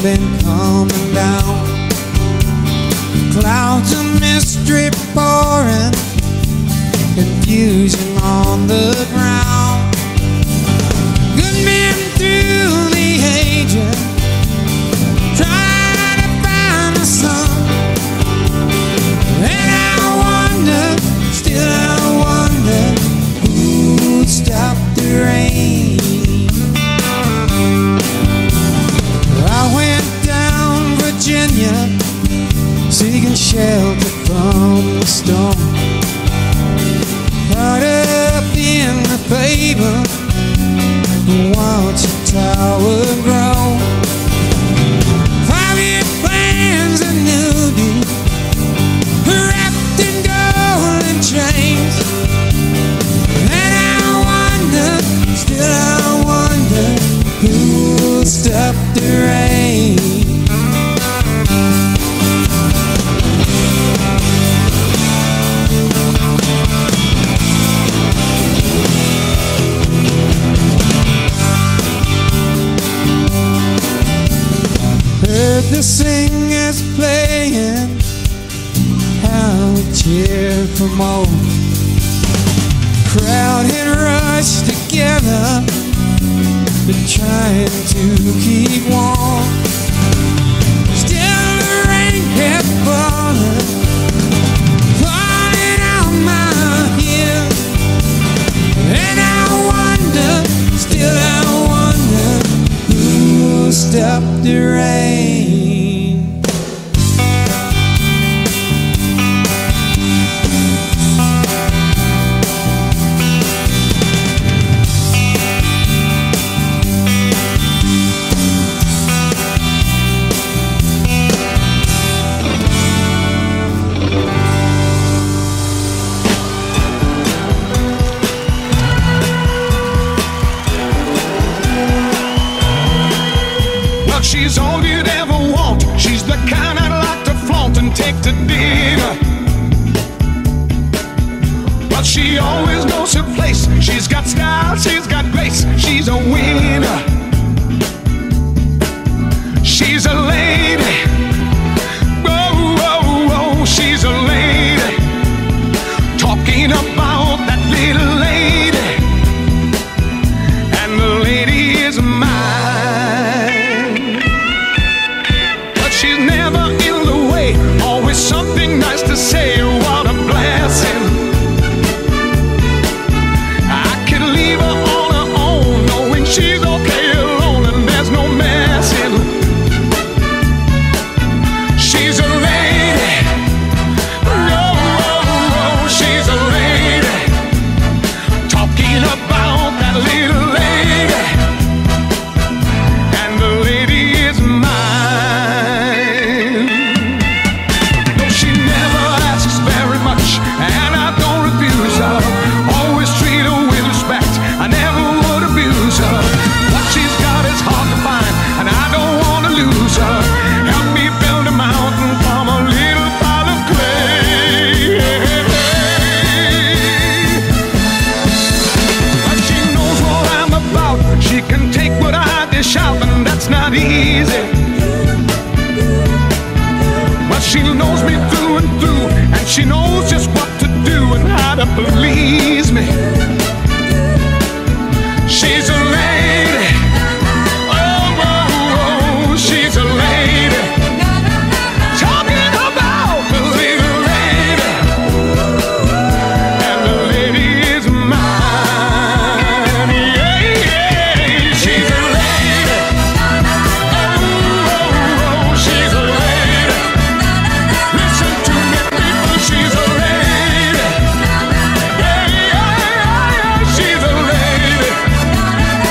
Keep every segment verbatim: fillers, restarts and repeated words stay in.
been coming down. Clouds of mystery pouring, confusion on the ground. Good men through the ages try to find the sun. And I wonder, still I wonder, who would stop the rain? I went down Virginia, seeking shelter from the storm. Caught up in the favor, watch the tower grow. Five-year plans of nudity, wrapped in golden chains. And I wonder, still I wonder, who'll stop the rain? Heard the singers playing, how we cheer for more. Crowd had rushed together, been trying to keep warm. Still the rain kept falling, falling on my ear. And I wonder, still I wonder, who will stop the rain? She's all you'd ever want. She's the kind I'd like to flaunt and take to dinner. But she always knows her place. She's got style, she's got grace. She's a winner. She's a lady. Whoa, whoa, whoa. She's a lady. Talking about that little lady. And the lady is mine. She's never in the way, always something nice to say. What a blessing. I could leave her on her own, knowing she's okay alone and there's no messing. She's a lady. Oh, oh, oh, she's a lady. Talking about that little lady. And the lady is mine. And I don't refuse her. Always treat her with respect. I never would abuse her. What she's got is hard to find, and I don't want to lose her. Help me build a mountain from a little pile of clay. But she knows what I'm about. She can take what I dish out, and that's not easy. But she knows me through and through, and she knows just what to do and how to please me. She's a lady. Oh, oh, oh, she's a lady. Talking about the little lady. And the lady is mine. Yeah, yeah, she's a lady. Oh, oh, oh, she's a lady. Listen to me, people, she's a lady. Yeah, yeah, yeah, she's a lady.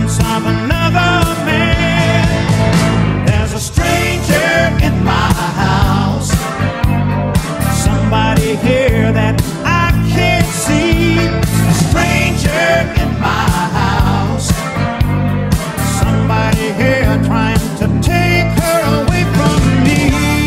presence of another man. There's a stranger in my house, somebody here that I can't see. A stranger in my house, somebody here trying to take her away from me.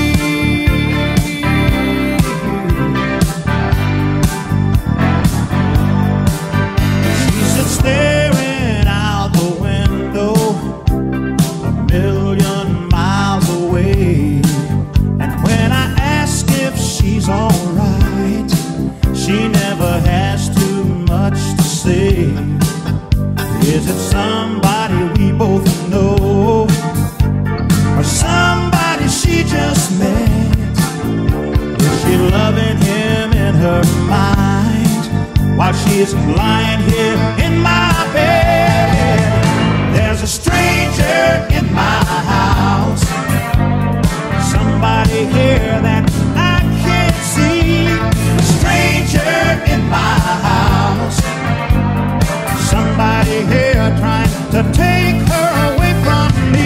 She sits staring out the window, a million miles away. And when I ask if she's alright, she never has too much to say. Is it somebody we both know, or somebody she just met? Is she loving him in her mind while she's lying here in my bed? There's a stranger in my house, somebody here that I can't see. A stranger in my house, somebody here trying to take her away from me.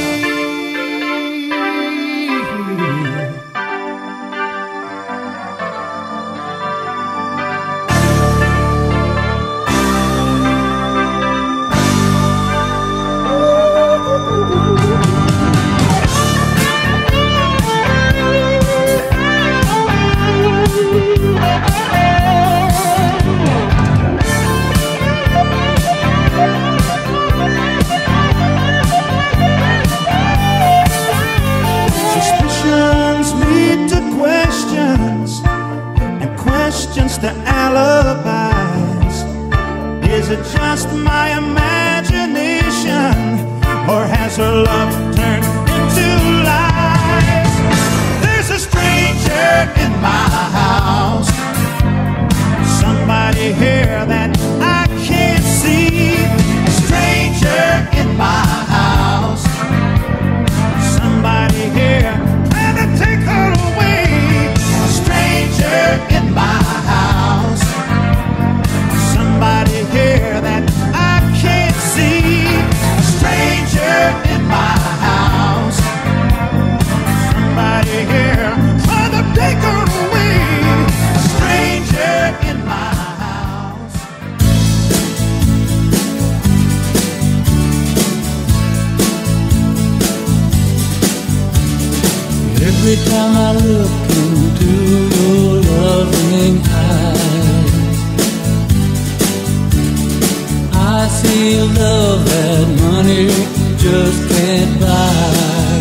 Suspicions lead to questions, and questions to alibis. Is it just my imagination, or has her love turned into lies? There's a stranger in my house, somebody here that I can't see. A stranger in my house, somebody here trying to take her away. A stranger in my house, somebody here that I can't see. A stranger in my house, somebody here trying to take her away. A stranger in my house. Every time I look into your loving eyes, I see love that money just can't buy.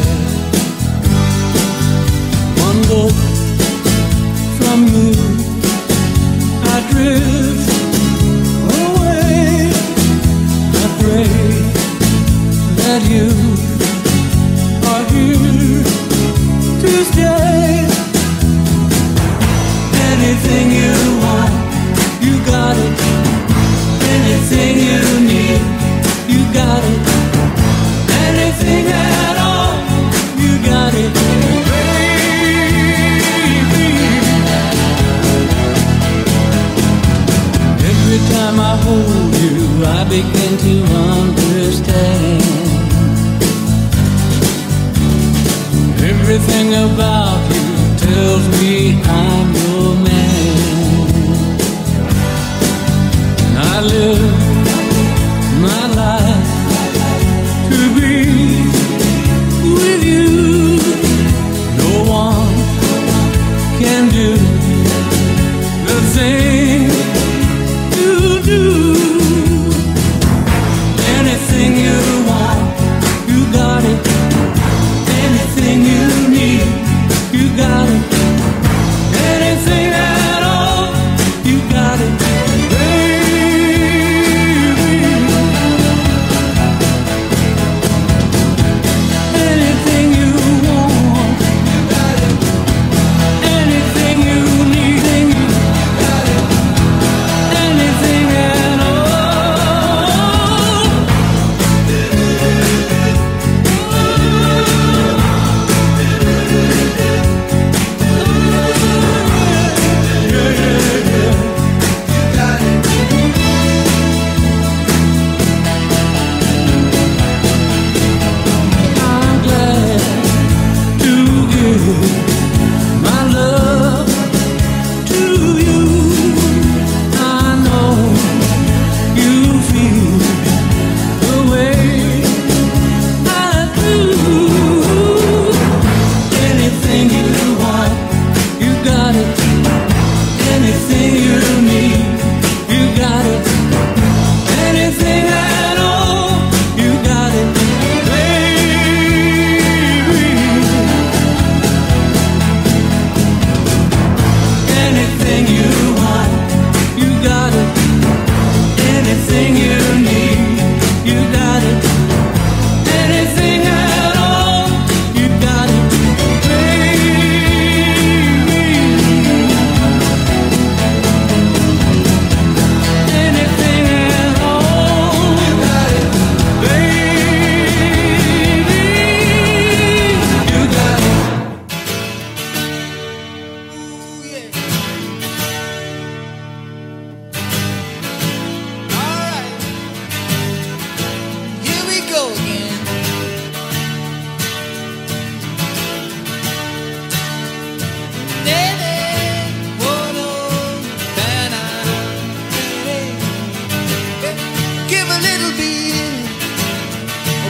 One look from you, I drift away. I pray that you are here to stay. Anything you want, you got it. Anything you need, you got it. Anything at all, you got it, baby. Every time I hold you, I begin to understand. Everything about you tells me I'm your man. And I live my life to be with you. No one can do the thing you do. Anything you want, you got it. Anything you need, you got it. Anything at all, you got it, baby.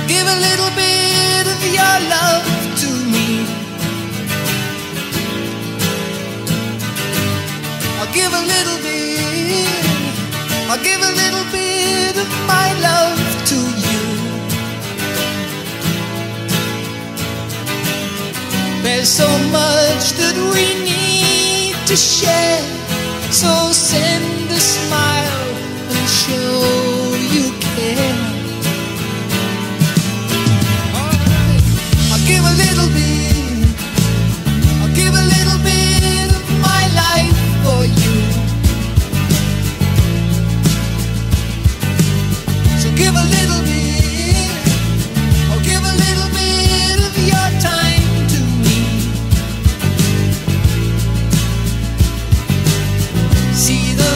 give a little bit of your love to me. I'll give a little bit, I'll give a little bit of my love to you. There's so much that we need to share, so send a smile and show you care. Alright, I'll give a little bit, I'll give a little bit of my life for you. So give a little bit, I'll give a little bit of your time to me. See the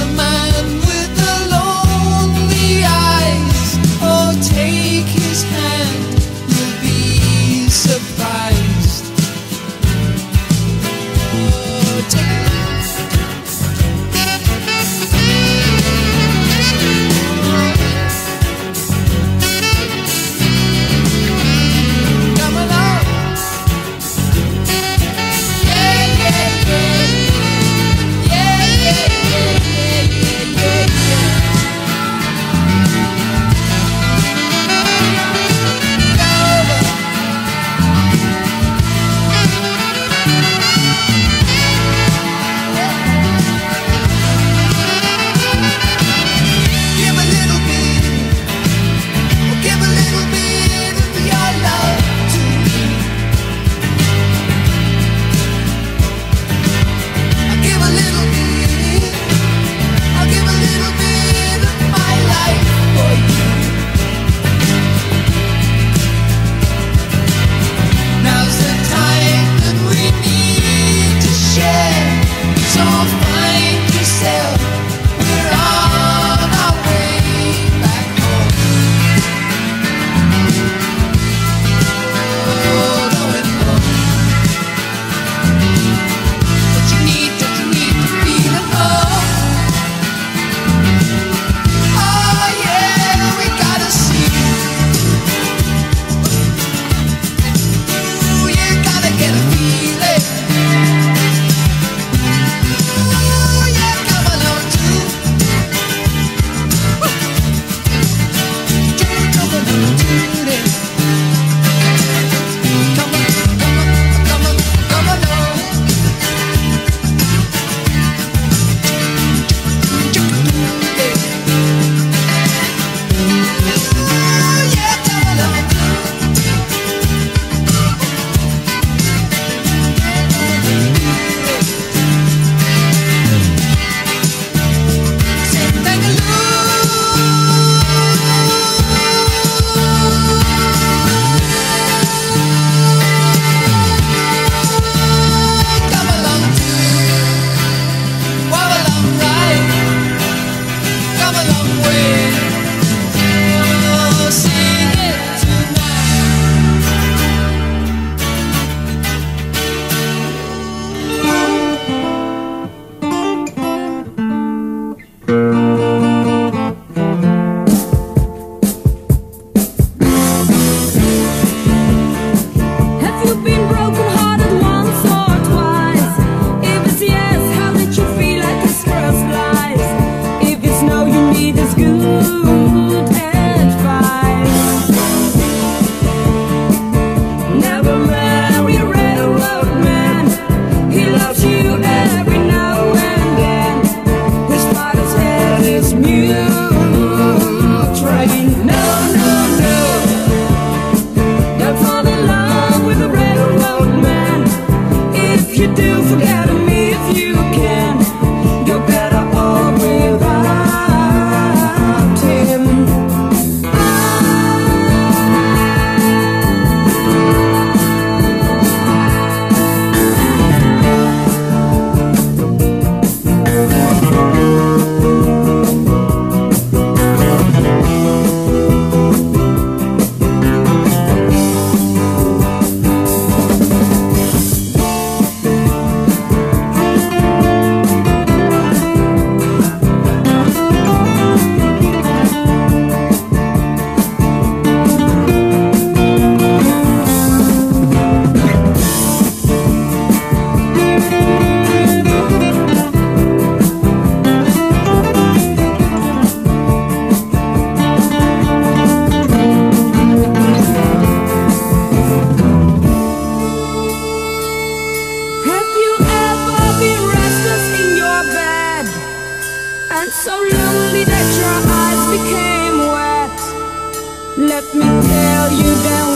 tell you that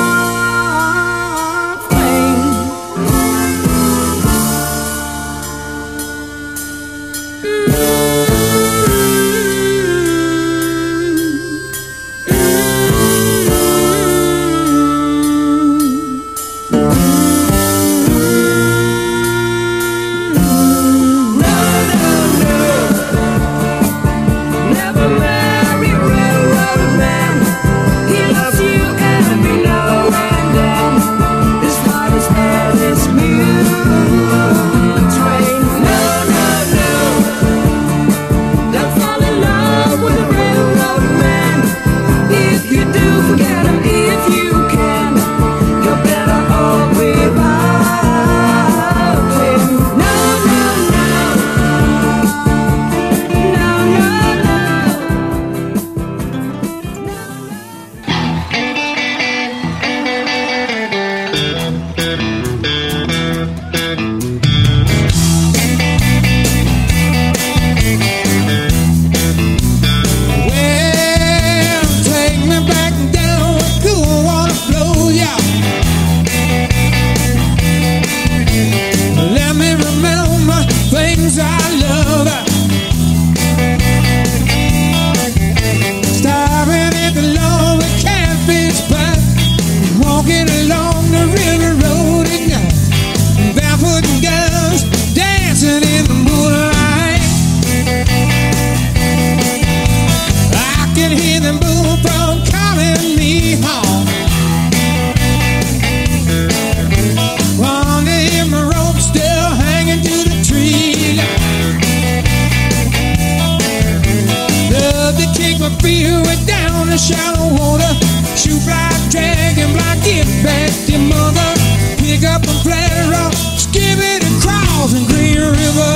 one thing. Shallow water, shoot fly, dragon fly, get back to your mother. Pick up a flat rock, skip it and cross in Green River.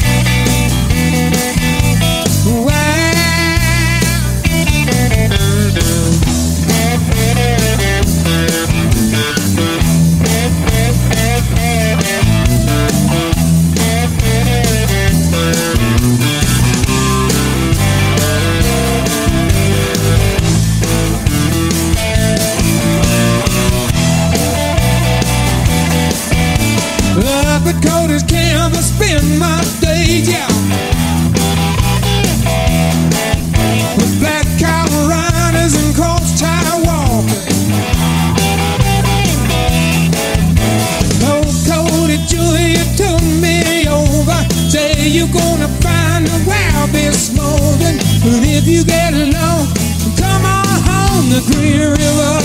Up at Cody's camp, I spend my days, yeah, with black cow riders and cross-tie walkers. Old Cody Julia took me over, say you're gonna find the wild beast smoking, but if you get along, come on home to Green River.